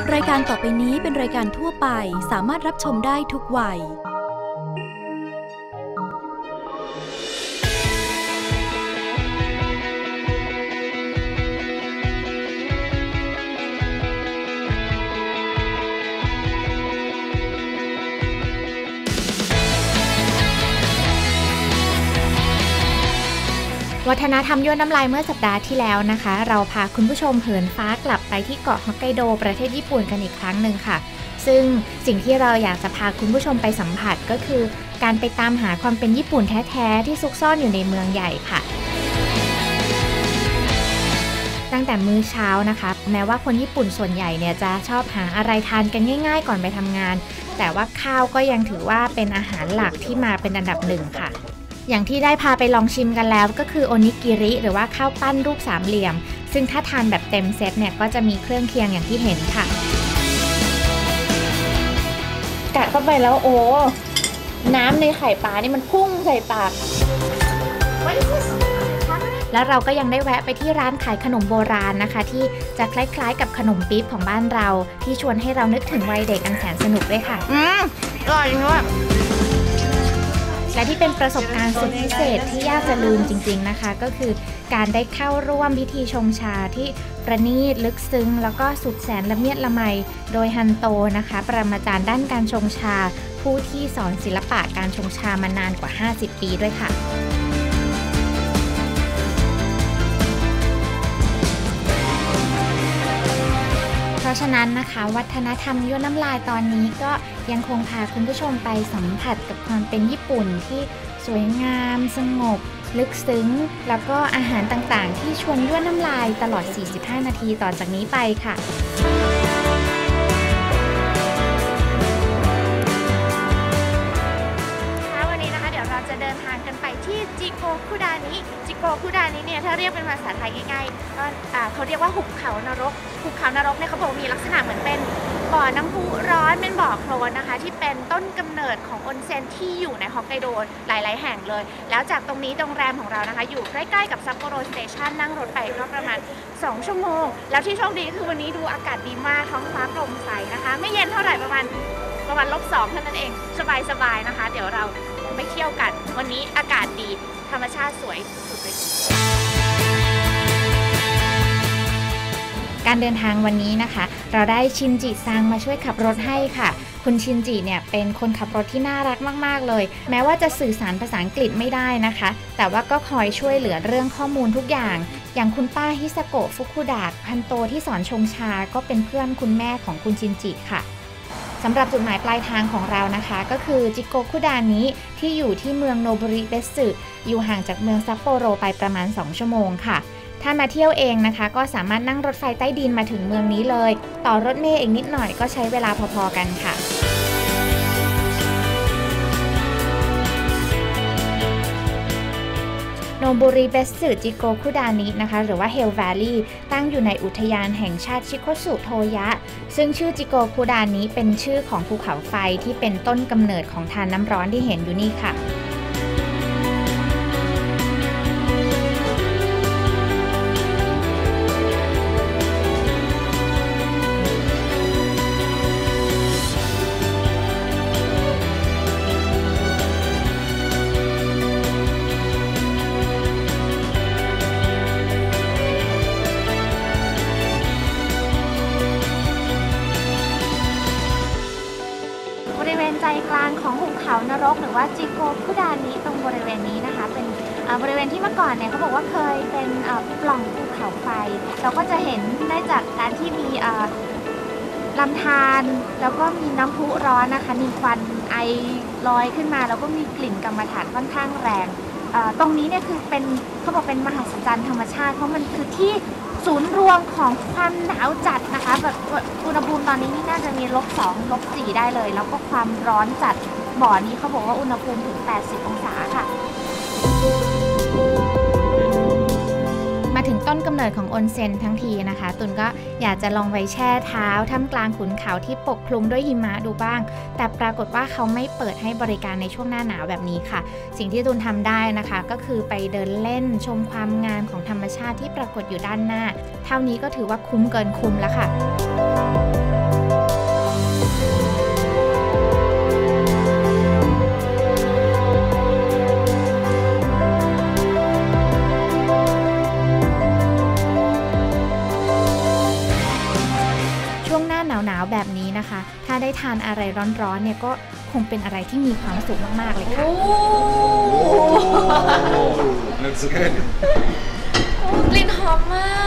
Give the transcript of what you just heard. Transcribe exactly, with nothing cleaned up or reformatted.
รายการต่อไปนี้เป็นรายการทั่วไปสามารถรับชมได้ทุกวัยวัฒนธรรมยั่วน้ำลายเมื่อสัปดาห์ที่แล้วนะคะเราพาคุณผู้ชมเหินฟ้ากลับไปที่เกาะฮอกไกโดประเทศญี่ปุ่นกันอีกครั้งหนึ่งค่ะซึ่งสิ่งที่เราอยากจะพาคุณผู้ชมไปสัมผัสก็คือการไปตามหาความเป็นญี่ปุ่นแท้ๆที่ซุกซ่อนอยู่ในเมืองใหญ่ค่ะตั้งแต่มื้อเช้านะคะแม้ว่าคนญี่ปุ่นส่วนใหญ่เนี่ยจะชอบหาอะไรทานกันง่ายๆก่อนไปทำงานแต่ว่าข้าวก็ยังถือว่าเป็นอาหารหลักที่มาเป็นอันดับหนึ่งค่ะอย่างที่ได้พาไปลองชิมกันแล้วก็คือโอนิกิริหรือว่าข้าวปั้นรูปสามเหลี่ยมซึ่งถ้าทานแบบเต็มเซตเนี่ยก็จะมีเครื่องเคียงอย่างที่เห็นค่ะกัดเข้าไปแล้วโอ้น้ำในไข่ปลานี่มันพุ่งใส่ปากแล้วเราก็ยังได้แวะไปที่ร้านขายขนมโบราณนะคะที่จะคล้ายๆกับขนมปี๊บของบ้านเราที่ชวนให้เรานึกถึงวัยเด็กอันแสนสนุกด้วยค่ะอืมอร่อยจริงด้วยและที่เป็นประสบการณ์สุดพิเศษที่ยากจะลืมจริงๆนะคะก็คือการได้เข้าร่วมพิธีชงชาที่ประณีตลึกซึ้งแล้วก็สุดแสนละเมียดละไมโดยฮันโตนะคะปรมาจารย์ด้านการชงชาผู้ที่สอนศิลปะการชงชามานานกว่าห้าสิบปีด้วยค่ะเพราะฉะนั้นนะคะวัฒนธรรมยั่วน้ำลายตอนนี้ก็ยังคงพาคุณผู้ชมไปสัมผัสกับความเป็นญี่ปุ่นที่สวยงามสงบลึกซึ้งแล้วก็อาหารต่างๆที่ชวนยั่วน้ำลายตลอดสี่สิบห้านาทีต่อจากนี้ไปค่ะจะเดินทางกันไปที่จิโกคุดานิจิโกคุดานิเนี่ยถ้าเรียกเป็นภาษาไทยง่ายๆก็เขาเรียกว่าหุบเขานรกหุบเขานรกเนี่ยเขาบอกมีลักษณะเหมือนเป็นบ่อน้ำพุร้อนเป็นบ่อโคลนนะคะที่เป็นต้นกำเนิดของออนเซ็นที่อยู่ในฮอกไกโดหลายๆแห่งเลยแล้วจากตรงนี้โรงแรมของเรานะคะอยู่ใกล้ๆกับซัปโปโรสเตชันนั่งรถไปก็ประมาณสองชั่วโมงแล้วที่โชคดีคือวันนี้ดูอากาศดีมากท้องฟ้าโปร่งใสนะคะไม่เย็นเท่าไหร่ประมาณประมาณลบสองเท่านั้นเองสบายๆนะคะเดี๋ยวเราไปเที่ยวกันวันนี้อากาศดีธรรมชาติสวยสุดเลยการเดินทางวันนี้นะคะเราได้ชินจิซังมาช่วยขับรถให้ค่ะคุณชินจิเนี่ยเป็นคนขับรถที่น่ารักมากๆเลยแม้ว่าจะสื่อสารภาษาอังกฤษไม่ได้นะคะแต่ว่าก็คอยช่วยเหลือเรื่องข้อมูลทุกอย่างอย่างคุณป้าฮิซาโกะฟุคุดะพันโตที่สอนชงชาก็เป็นเพื่อนคุณแม่ของคุณชินจิค่ะสำหรับจุดหมายปลายทางของเรานะคะก็คือจิโกคุดานิที่อยู่ที่เมืองโนบุริเบสึอยู่ห่างจากเมืองซัปโปโรไปประมาณสองชั่วโมงค่ะถ้ามาเที่ยวเองนะคะก็สามารถนั่งรถไฟใต้ดินมาถึงเมืองนี้เลยต่อรถเมล์อีกนิดหน่อยก็ใช้เวลาพอๆกันค่ะโนบุริเบสึจิโกคุดานินะคะหรือว่าเฮลแวลลี่ตั้งอยู่ในอุทยานแห่งชาติชิโคสุโทยะซึ่งชื่อจิโกคุดานิเป็นชื่อของภูเขาไฟที่เป็นต้นกำเนิดของทานน้ำร้อนที่เห็นอยู่นี่ค่ะใจกลางของหุบเขานรกหรือว่าจิโกคุดานิตรงบริเวณนี้นะคะเป็นบริเวณที่เมื่อก่อนเนี่ยเขาบอกว่าเคยเป็นปล่องภูเขาไฟเราก็จะเห็นได้จากการที่มีลำธารแล้วก็มีน้ำพุร้อนนะคะมีควันไอลอยขึ้นมาแล้วก็มีกลิ่นกรรมฐานค่อนข้างแรงตรงนี้เนี่ยคือเป็นเขาบอกเป็นมหัศจรรย์ธรรมชาติเพราะมันคือที่ศูนย์รวมของความหนาวจัดนะคะแบบอุณหภูมิตอนนี้นี่น่าจะมีลบสองลบสี่ได้เลยแล้วก็ความร้อนจัดบ่อนี้เขาบอกว่าอุณหภูมิถึงแปดสิบองศาค่ะมาถึงต้นกำเนิดของออนเซ็นทั้งทีนะคะตุนก็อยากจะลองไปแช่เท้าท่ามกลางขุนเขาที่ปกคลุมด้วยหิมะดูบ้างแต่ปรากฏว่าเขาไม่เปิดให้บริการในช่วงหน้าหนาวแบบนี้ค่ะสิ่งที่ตุนทำได้นะคะก็คือไปเดินเล่นชมความงามของธรรมชาติที่ปรากฏอยู่ด้านหน้าเท่านี้ก็ถือว่าคุ้มเกินคุ้มแล้วค่ะาได้ทานอะไรร้อนๆเนี่ยก็คงเป็นอะไรที่มีความสุขมากๆเลยค่ะ looks good กลิ่นหอมมาก